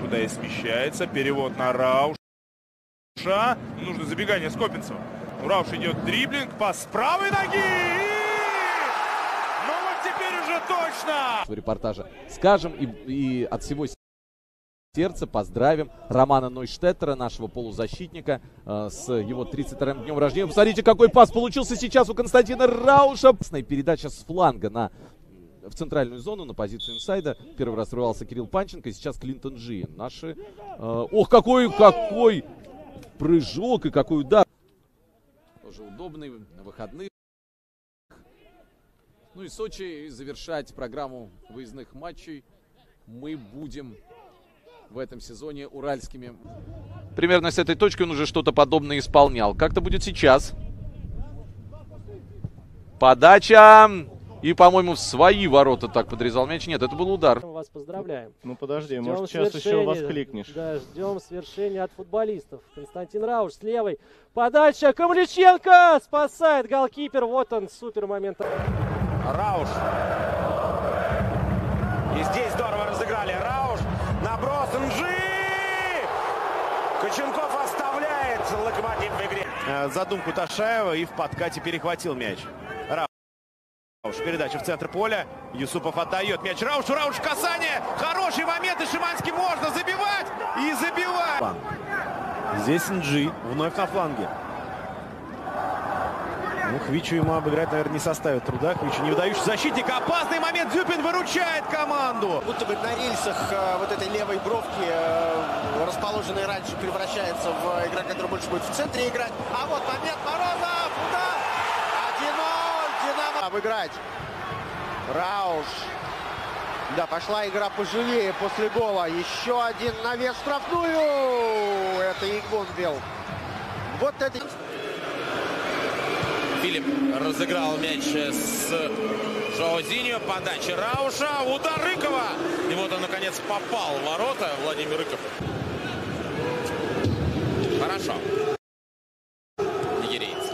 туда и смещается. Перевод на Рауша. Нужно забегание Скопинцева. Рауш идет дриблинг, пас с правой ноги. Ну вот теперь уже точно. В репортаже скажем и от всего сердца поздравим Романа Нойштеттера, нашего полузащитника, с его 32-м днем рождения. Посмотрите, какой пас получился сейчас у Константина Рауша. Передача с фланга в центральную зону, на позицию инсайда. Первый раз рвался Кирилл Панченко, сейчас Клинтон Джиен. Наши... Ох, какой прыжок и какой удар. Тоже удобный на выходных. Ну и Сочи, завершать программу выездных матчей мы будем в этом сезоне уральскими. Примерно с этой точки он уже что-то подобное исполнял. Как-то будет сейчас. Подача. И, по-моему, в свои ворота так подрезал мяч. Нет, это был удар. Мы вас поздравляем. Ну подожди, ждем может сейчас еще воскликнешь. Да, ждем свершения от футболистов. Константин Рауш с левой. Подача. Камличенко спасает голкипер. Вот он, супер момент. Рауш. И здесь здорово разыграли. Рауш. Наброс. Нджи. Коченков оставляет Локомотив в игре. Задумку Ташаева и в подкате перехватил мяч. Рауш. Передача в центр поля. Юсупов отдает мяч Раушу. Рауш касание. Хороший момент. И Шиманский можно забивать. И забивать. Здесь Нджи. Вновь на фланге. Ну, Хвичу ему обыграть, наверное, не составит труда. Хвичу не выдающий защитник. Опасный момент. Зюпин выручает команду. Будто бы на рельсах вот этой левой бровки, расположенной раньше, превращается в игрока, который больше будет в центре играть. А вот момент. Морозов. Удар. 1-0. Динамо. Обыграть. Рауш. Да, пошла игра поживее после гола. Еще один навес в штрафную. Это Игбон вел. Вот это... Филипп разыграл мяч с Жоузиньо. Подача Рауша. Удар Рыкова. И вот он, наконец, попал в ворота. Владимир Рыков. Хорошо. Нигерийец.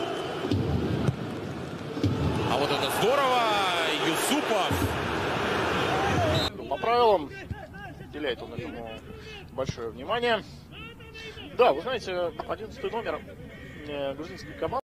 А вот это здорово. Юсупов. По правилам уделяет он этому большое внимание. Да, вы знаете, 11-й номер грузинской команды.